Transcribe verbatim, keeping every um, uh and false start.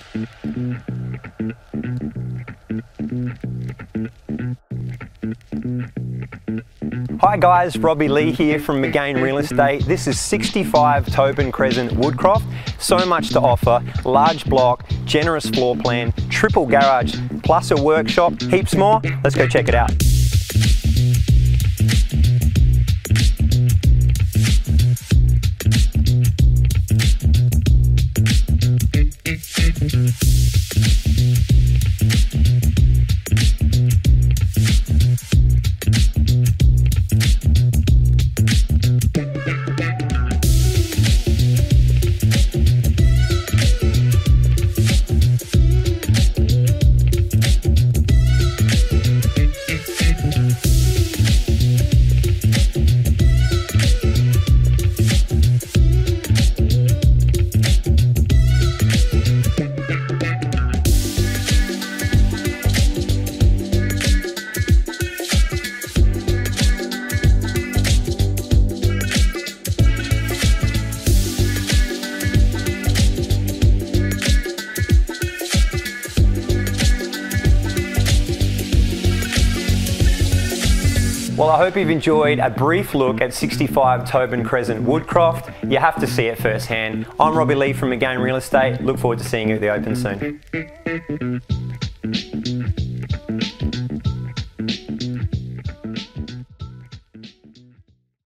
Hi guys, Robbie, Leigh here from Again Real Estate. This is sixty-five Tobin Crescent, Woodcroft. So much to offer, large block, generous floor plan, triple garage, plus a workshop, heaps more. Let's go check it out. Well, I hope you've enjoyed a brief look at sixty-five Tobin Crescent, Woodcroft. You have to see it firsthand. I'm Robbie Leigh from Again Real Estate. Look forward to seeing you at the Open soon.